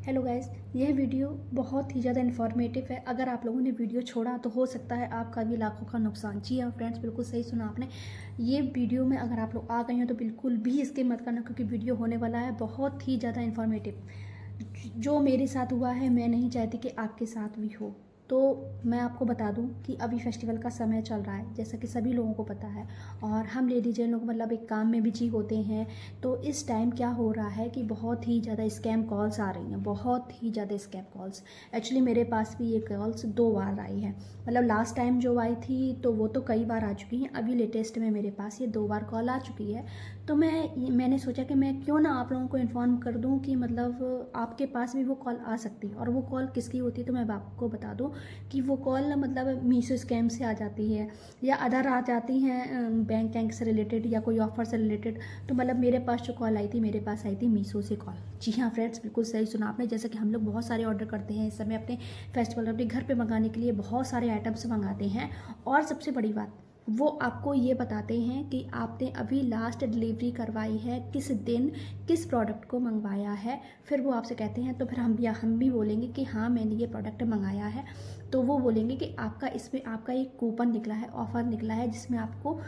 Hello guys, यह video बहुत ही ज़्यादा इन्फॉर्मेटिव है। अगर आप लोगों ने वीडियो छोड़ा तो हो सकता है आपका भी लाखों का नुकसान। जी हाँ फ्रेंड्स, बिल्कुल सही सुना आपने। ये वीडियो में अगर आप लोग आ गए हैं तो बिल्कुल भी स्किप मत करना, क्योंकि वीडियो होने वाला है बहुत ही ज़्यादा इन्फॉर्मेटिव। जो मेरे साथ हुआ है, मैं नहीं चाहती कि आपके साथ भी हो। तो मैं आपको बता दूं कि अभी फेस्टिवल का समय चल रहा है, जैसा कि सभी लोगों को पता है, और हम लेडीज लोग मतलब एक काम में बिजी होते हैं। तो इस टाइम क्या हो रहा है कि बहुत ही ज़्यादा स्कैम कॉल्स आ रही हैं, बहुत ही ज़्यादा स्कैम कॉल्स। एक्चुअली मेरे पास भी ये कॉल्स 2 बार आई है। मतलब लास्ट टाइम जो आई थी तो वो तो कई बार आ चुकी हैं, अभी लेटेस्ट में मेरे पास ये 2 बार कॉल आ चुकी है। तो मैंने सोचा कि मैं क्यों ना आप लोगों को इन्फॉर्म कर दूं कि मतलब आपके पास भी वो कॉल आ सकती है। और वो कॉल किसकी होती है तो मैं आपको बता दूं कि वो कॉल मतलब मीशो स्कैम से आ जाती है, या अदर आ जाती हैं बैंक से रिलेटेड या कोई ऑफर से रिलेटेड। तो मतलब मेरे पास जो कॉल आई थी, मेरे पास आई थी मीशो से कॉल। जी हाँ फ्रेंड्स, बिल्कुल सही सुना आपने। जैसे कि हम लोग बहुत सारे ऑर्डर करते हैं इस समय अपने फेस्टिवल, अपने घर पे मंगाने के लिए बहुत सारे आइटम्स मंगाते हैं। और सबसे बड़ी बात, वो आपको ये बताते हैं कि आपने अभी लास्ट डिलीवरी करवाई है किस दिन, किस प्रोडक्ट को मंगवाया है। फिर वो आपसे कहते हैं, तो फिर हम भी बोलेंगे कि हाँ मैंने ये प्रोडक्ट मंगाया है। तो वो बोलेंगे कि आपका इसमें आपका एक कूपन निकला है, ऑफर निकला है, जिसमें आपको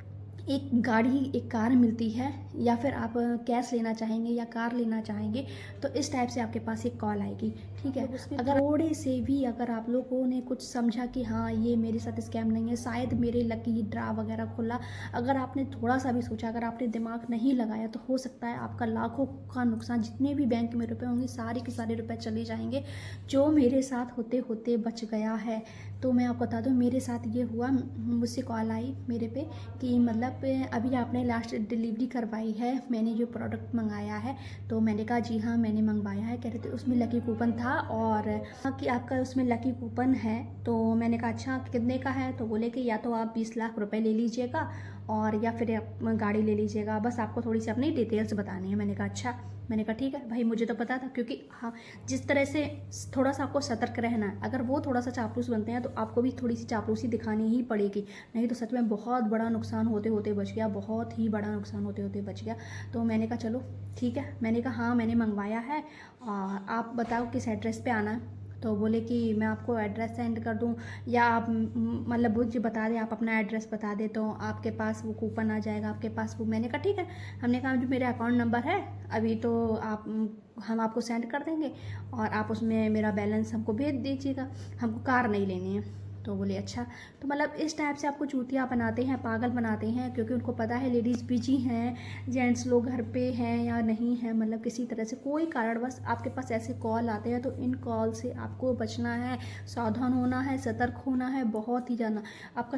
एक कार मिलती है, या फिर आप कैश लेना चाहेंगे या कार लेना चाहेंगे। तो इस टाइप से आपके पास एक कॉल आएगी, ठीक है। अगर थोड़े से भी अगर आप लोगों ने कुछ समझा कि हाँ ये मेरे साथ स्कैम नहीं है, शायद मेरे लकी ड्रा वगैरह खुला, अगर आपने थोड़ा सा भी सोचा, अगर आपने दिमाग नहीं लगाया, तो हो सकता है आपका लाखों का नुकसान, जितने भी बैंक में रुपए होंगे सारे के सारे रुपए चले जाएंगे। जो मेरे साथ होते होते बच गया है। तो मैं आपको बता दूं, मेरे साथ ये हुआ। मुझसे कॉल आई मेरे पे कि मतलब अभी आपने लास्ट डिलीवरी करवाई है, मैंने जो प्रोडक्ट मंगाया है। तो मैंने कहा जी हाँ मैंने मंगवाया है। कह रहे थे उसमें लकी कूपन था, और कि आपका उसमें लकी कूपन है। तो मैंने कहा अच्छा कितने का है। तो बोले कि या तो आप 20 लाख रुपए ले लीजिएगा, और या फिर आप गाड़ी ले लीजिएगा, बस आपको थोड़ी सी अपनी डिटेल्स बतानी है। मैंने कहा अच्छा। मैंने कहा ठीक है भाई, मुझे तो पता था, क्योंकि हाँ जिस तरह से थोड़ा सा आपको सतर्क रहना है। अगर वो थोड़ा सा चापलूस बनते हैं तो आपको भी थोड़ी सी चापलूसी दिखानी ही पड़ेगी, नहीं तो सच में बहुत बड़ा नुकसान होते होते बच गया, बहुत ही बड़ा नुकसान होते होते बच गया। तो मैंने कहा चलो ठीक है। मैंने कहा हाँ मैंने मंगवाया है, और आप बताओ किस एड्रेस पे आना है। तो बोले कि मैं आपको एड्रेस सेंड कर दूं, या आप मतलब मुझे बता दें, आप अपना एड्रेस बता दें तो आपके पास वो कूपन आ जाएगा आपके पास वो। मैंने कहा ठीक है। हमने कहा जो मेरा अकाउंट नंबर है अभी तो आप हम आपको सेंड कर देंगे, और आप उसमें मेरा बैलेंस हमको भेज दीजिएगा, हमको कार नहीं लेनी है। तो बोले अच्छा। तो मतलब इस टाइप से आपको चूतिया बनाते हैं, पागल बनाते हैं, क्योंकि उनको पता है लेडीज़ बिजी हैं, जेंट्स लोग घर पे हैं या नहीं है, मतलब किसी तरह से कोई कारणवश आपके पास ऐसे कॉल आते हैं। तो इन कॉल से आपको बचना है, सावधान होना है, सतर्क होना है, बहुत ही ज़्यादा। आपका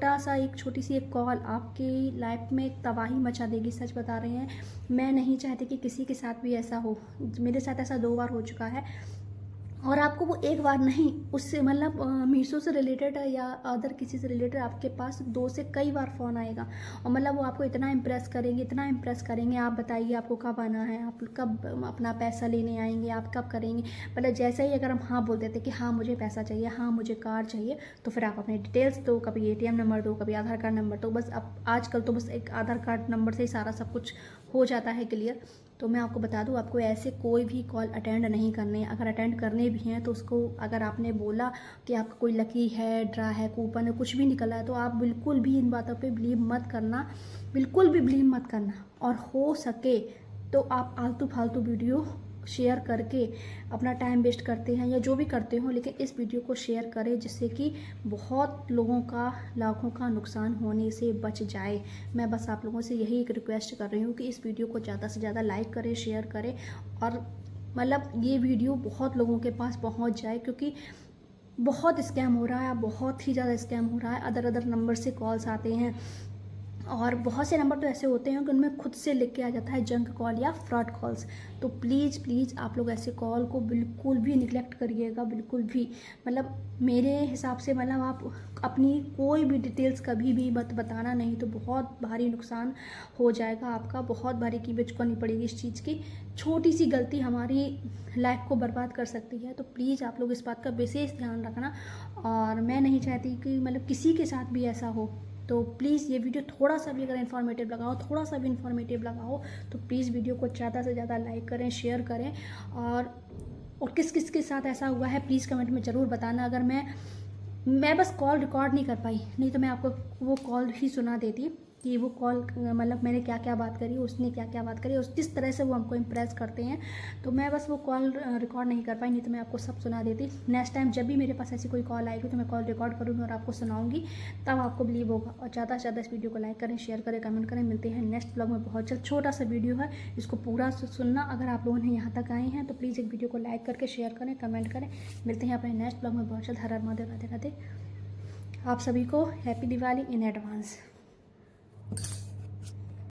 छोटी सी एक कॉल आपकी लाइफ में तबाही मचा देगी, सच बता रहे हैं। मैं नहीं चाहती कि किसी के साथ भी ऐसा हो। मेरे साथ ऐसा 2 बार हो चुका है। और आपको वो एक बार नहीं, उससे मतलब मीशो से रिलेटेड या अदर किसी से रिलेटेड आपके पास 2 से कई बार फ़ोन आएगा, और मतलब वो आपको इतना इम्प्रेस करेंगे, इतना इम्प्रेस करेंगे। आप बताइए आपको कब आना है, आप कब अपना पैसा लेने आएंगे, आप कब करेंगे। मतलब जैसे ही अगर हम हाँ बोल देते कि हाँ मुझे पैसा चाहिए, हाँ मुझे कार चाहिए, तो फिर आप अपने डिटेल्स दो, कभी ATM नंबर दो, कभी आधार कार्ड नंबर दो। बस अब आजकल तो बस एक आधार कार्ड नंबर से ही सारा सब कुछ हो जाता है क्लियर। तो मैं आपको बता दूं, आपको ऐसे कोई भी कॉल अटेंड नहीं करने। अगर अटेंड करने भी हैं तो उसको, अगर आपने बोला कि आपका कोई लकी है, ड्रा है, कूपन है, कुछ भी निकला है, तो आप बिल्कुल भी इन बातों पे बिलीव मत करना, बिल्कुल भी बिलीव मत करना। और हो सके तो आप आलतू फालतू वीडियो शेयर करके अपना टाइम वेस्ट करते हैं या जो भी करते हो, लेकिन इस वीडियो को शेयर करें, जिससे कि बहुत लोगों का, लाखों का नुकसान होने से बच जाए। मैं बस आप लोगों से यही एक रिक्वेस्ट कर रही हूँ कि इस वीडियो को ज़्यादा से ज़्यादा लाइक करें, शेयर करें, और मतलब ये वीडियो बहुत लोगों के पास पहुँच जाए, क्योंकि बहुत स्कैम हो रहा है, बहुत ही ज़्यादा स्कैम हो रहा है। अदर नंबर से कॉल्स आते हैं, और बहुत से नंबर तो ऐसे होते हैं कि उनमें खुद से लिख के आ जाता है जंक कॉल या फ्रॉड कॉल्स। तो प्लीज़ प्लीज़ आप लोग ऐसे कॉल को बिल्कुल भी निगलेक्ट करिएगा, बिल्कुल भी। मतलब मेरे हिसाब से मतलब आप अपनी कोई भी डिटेल्स कभी भी मत बताना, नहीं तो बहुत भारी नुकसान हो जाएगा आपका, बहुत भारी कीमत चुकानी पड़ेगी इस चीज़ की। छोटी सी गलती हमारी लाइफ को बर्बाद कर सकती है। तो प्लीज़ आप लोग इस बात का विशेष ध्यान रखना, और मैं नहीं चाहती कि मतलब किसी के साथ भी ऐसा हो। तो प्लीज़ ये वीडियो थोड़ा सा भी अगर इन्फॉर्मेटिव लगा हो, थोड़ा सा भी इन्फॉर्मेटिव लगा हो, तो प्लीज़ वीडियो को ज़्यादा से ज़्यादा लाइक करें, शेयर करें, और और किस किस के साथ ऐसा हुआ है प्लीज़ कमेंट में ज़रूर बताना। अगर मैं बस कॉल रिकॉर्ड नहीं कर पाई, नहीं तो मैं आपको वो कॉल ही सुना देती कि वो कॉल मतलब मैंने क्या क्या बात करी, उसने क्या क्या बात करी, उस किस तरह से वो हमको इम्प्रेस करते हैं। तो मैं बस वो कॉल रिकॉर्ड नहीं कर पाई, नहीं तो मैं आपको सब सुना देती। नेक्स्ट टाइम जब भी मेरे पास ऐसी कोई कॉल आएगी तो मैं कॉल रिकॉर्ड करूँगी और आपको सुनाऊँगी, तब आपको बिलीव होगा। और ज़्यादा से ज़्यादा इस वीडियो को लाइक करें, शेयर करें, कमेंट करें। मिलते हैं नेक्स्ट ब्लॉग में बहुत जल्द। छोटा सा वीडियो है, इसको पूरा सुनना। अगर आप लोगों ने यहाँ तक आए हैं तो प्लीज़ एक वीडियो को लाइक करके शेयर करें, कमेंट करें। मिलते हैं अपने नेक्स्ट ब्लॉग में बहुत जल्द। हर हर महादेव, राधे राधे। आप सभी को हैप्पी दिवाली इन एडवांस।